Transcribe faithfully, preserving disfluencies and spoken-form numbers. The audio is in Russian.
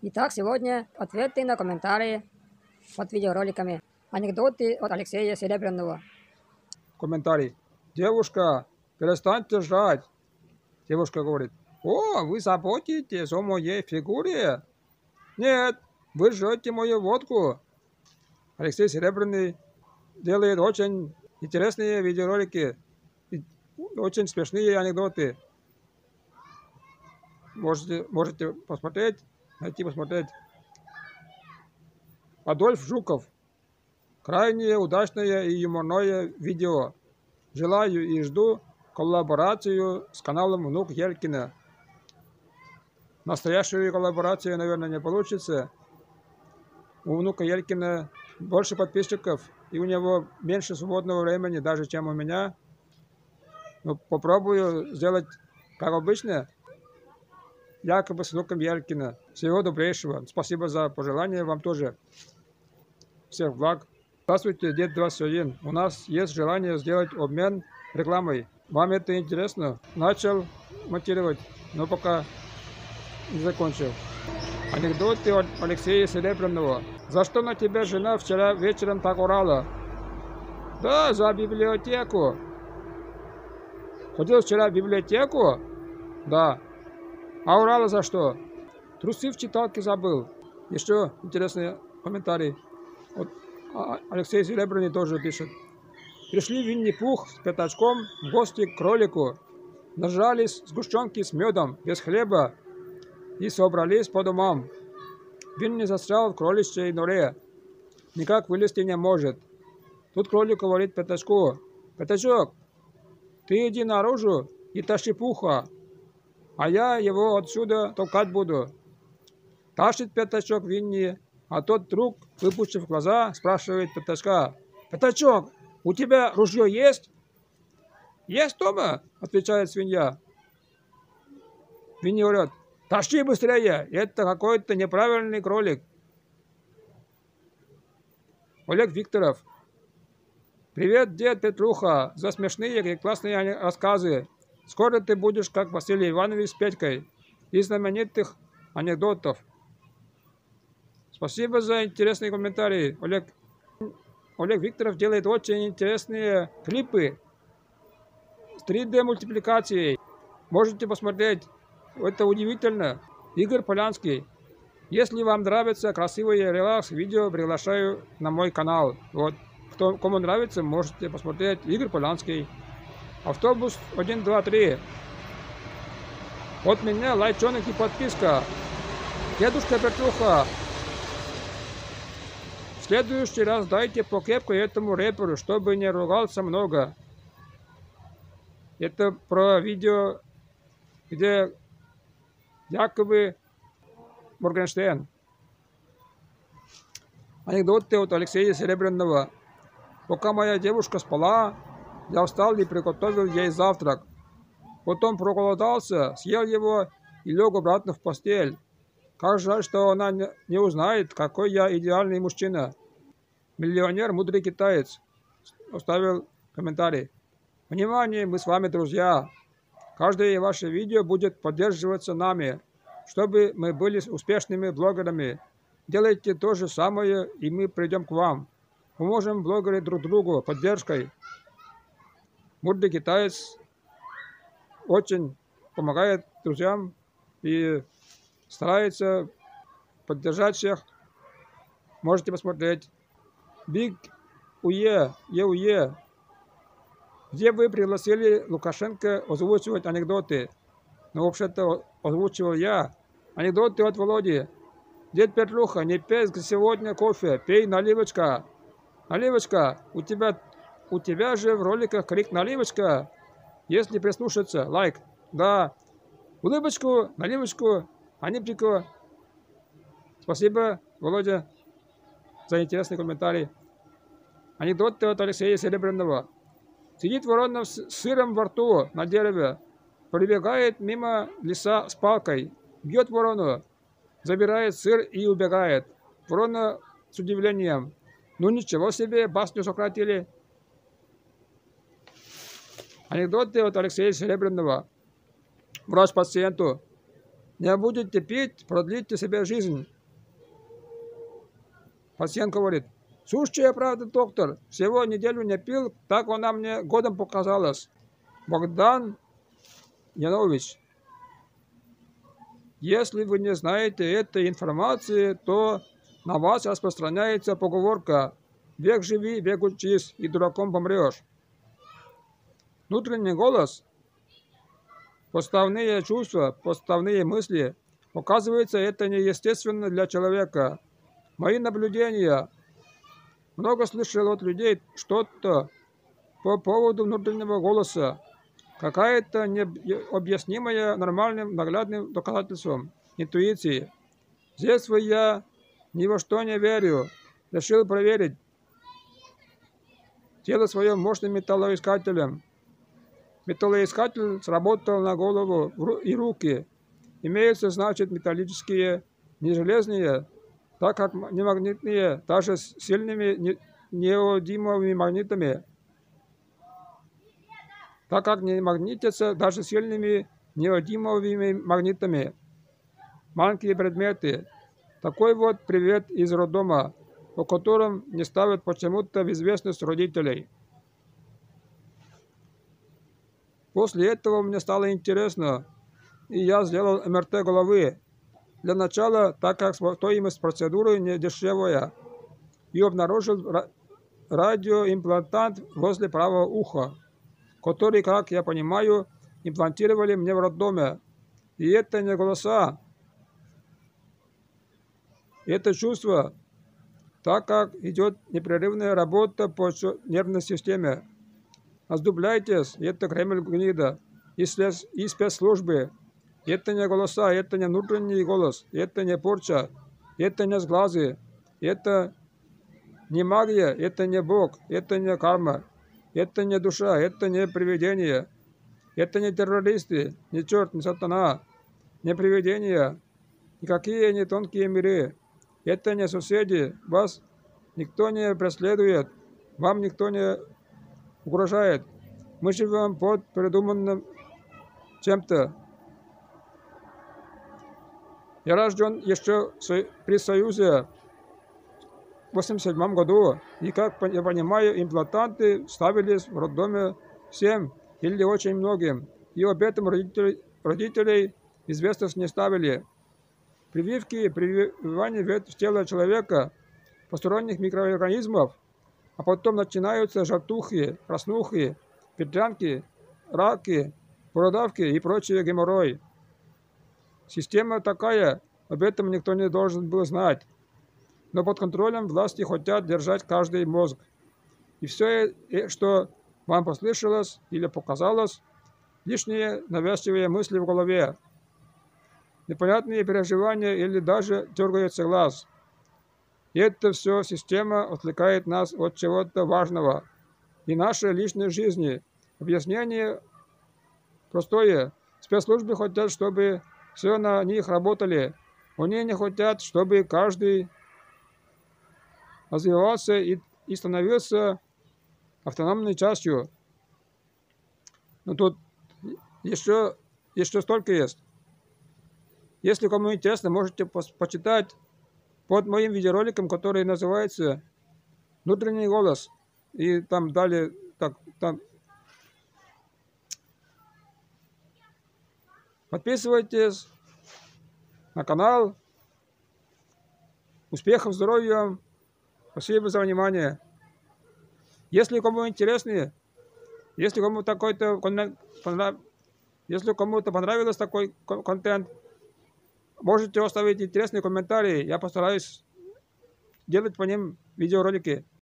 Итак, сегодня ответы на комментарии под видеороликами. Анекдоты от Алексея Серебряного. Комментарий. Девушка, перестаньте жрать. Девушка говорит: о, вы заботитесь о моей фигуре? Нет, вы жрете мою водку. Алексей Серебряный делает очень интересные видеоролики, и очень смешные анекдоты. Можете, можете посмотреть, найти, посмотреть. Адольф Жуков. Крайне удачное и юморное видео. Желаю и жду коллаборацию с каналом Внук Елькина. Настоящую коллаборацию, наверное, не получится. У Внука Елькина больше подписчиков, и у него меньше свободного времени, даже чем у меня. Но попробую сделать, как обычно, якобы с Внуком Елькина. Всего добрейшего. Спасибо за пожелания, вам тоже. Всех благ. Здравствуйте, Дед двадцать один. У нас есть желание сделать обмен рекламой. Вам это интересно? Начал монтировать, но пока не закончил. Анекдоты от Алексея Серебряного. За что на тебя жена вчера вечером так орала? Да, за библиотеку. Ходил вчера в библиотеку? Да. А орала за что? Трусы в читалке забыл. Еще интересный комментарий. Вот Алексей Серебряный тоже пишет. Пришли Винни-Пух с Пятачком в гости к кролику. Нажались сгущенки с медом, без хлеба, и собрались по домам. Винни застрял в кроличьей норе. Никак вылезти не может. Тут кролик говорит Пятачку: Пятачок, ты иди наружу и тащи Пуха, а я его отсюда толкать буду. Тащит Пятачок Винни, а тот вдруг, выпучив глаза, спрашивает Пятачка: Пятачок, у тебя ружье есть? Есть, дома, отвечает свинья. Винни орет: тащи быстрее, это какой-то неправильный кролик. Олег Викторов. Привет, дед Петруха, за смешные и классные рассказы. Скоро ты будешь как Василий Иванович с Петькой из знаменитых анекдотов. Спасибо за интересные комментарии, Олег. Олег Викторов делает очень интересные клипы с три дэ мультипликацией. Можете посмотреть. Это удивительно. Игорь Полянский. Если вам нравятся красивые релакс-видео, приглашаю на мой канал. Вот. Кто, кому нравится, можете посмотреть. Игорь Полянский. Автобус один, два, три. От меня лайчонок и подписка. Дедушка Петруха. В следующий раз дайте по кепку этому рэперу, чтобы не ругался много. Это про видео, где якобы Моргенштерн. Анекдоты от Алексея Серебряного. Пока моя девушка спала, я встал и приготовил ей завтрак. Потом проголодался, съел его и лег обратно в постель. Как жаль, что она не узнает, какой я идеальный мужчина. Миллионер, мудрый китаец. Оставил комментарий. Внимание, мы с вами друзья. Каждое ваше видео будет поддерживаться нами, чтобы мы были успешными блогерами. Делайте то же самое, и мы придем к вам. Поможем блогеры друг другу поддержкой. Мудрый китаец очень помогает друзьям и старается поддержать всех. Можете посмотреть. Биг Уе, Еуе. Где вы пригласили Лукашенко озвучивать анекдоты? Ну, вообще-то озвучивал я. Анекдоты от Володи. Дед Петруха, не пей сегодня кофе, пей наливочка. Наливочка, у тебя, у тебя же в роликах крик наливочка. Если прислушаться, лайк. Да. Улыбочку, наливочку, анипчику. Спасибо, Володя, за интересный комментарий. Анекдоты от Алексея Серебряного. Сидит ворона с сыром во рту на дереве. Пробегает мимо лиса с палкой. Бьет ворону. Забирает сыр и убегает. Ворона с удивлением. Ну ничего себе, басню сократили. Анекдоты от Алексея Серебряного. Врач пациенту. Не будете пить, продлите себе жизнь. Пациент говорит: сущая правда, доктор, всего неделю не пил, так она мне годом показалась. Богдан Янович, если вы не знаете этой информации, то на вас распространяется поговорка: век живи, век учись, и дураком помрешь. Внутренний голос, подставные чувства, подставные мысли, оказывается, это неестественно для человека. Мои наблюдения. Много слышал от людей что-то по поводу внутреннего голоса. Какая-то необъяснимая нормальным наглядным доказательством интуиции. С детства я ни во что не верю. Решил проверить тело своим мощным металлоискателем. Металлоискатель сработал на голову и руки. Имеются, значит, металлические, не железные, так как не магнитные, даже с сильными неодимовыми магнитами. Так как не магнитятся даже сильными неодимовыми магнитами. Маленькие предметы. Такой вот привет из роддома, о котором не ставят почему-то в известность родителей. После этого мне стало интересно, и я сделал эм эр тэ головы. Для начала, так как стоимость процедуры не дешевая, и обнаружил радиоимплантант возле правого уха, который, как я понимаю, имплантировали мне в роддоме. И это не голоса, это чувство, так как идет непрерывная работа по нервной системе. Оздубляйтесь, это Кремль гнида, и спецслужбы. Это не голоса, это не внутренний голос, это не порча, это не сглазы, это не магия, это не Бог, это не карма, это не душа, это не привидение, это не террористы, не черт, не сатана, не привидения, никакие не тонкие миры, это не соседи, вас никто не преследует, вам никто не угрожает. Мы живем под придуманным чем-то. Я рожден еще при Союзе в восемьдесят седьмом году, и, как я понимаю, имплантанты ставились в роддоме всем или очень многим, и об этом родители, родителей известность не ставили. Прививки, прививание в тело человека посторонних микроорганизмов, а потом начинаются желтухи, краснухи, ветрянки, раки, бородавки и прочие геморрой. Система такая, об этом никто не должен был знать. Но под контролем власти хотят держать каждый мозг. И все, что вам послышалось или показалось, лишние навязчивые мысли в голове, непонятные переживания или даже дергается глаз. И это все система отвлекает нас от чего-то важного и нашей личной жизни. Объяснение простое. Спецслужбы хотят, чтобы все на них работали. Они не хотят, чтобы каждый развивался и, и становился автономной частью. Но тут еще, еще столько есть. Если кому интересно, можете почитать под моим видеороликом, который называется «Внутренний голос». И там далее, так, там. Подписывайтесь на канал. Успехов, здоровья. Спасибо за внимание. Если кому интересно, если кому такой-то понрав... если кому-то понравился такой контент, можете оставить интересные комментарии. Я постараюсь делать по ним видеоролики.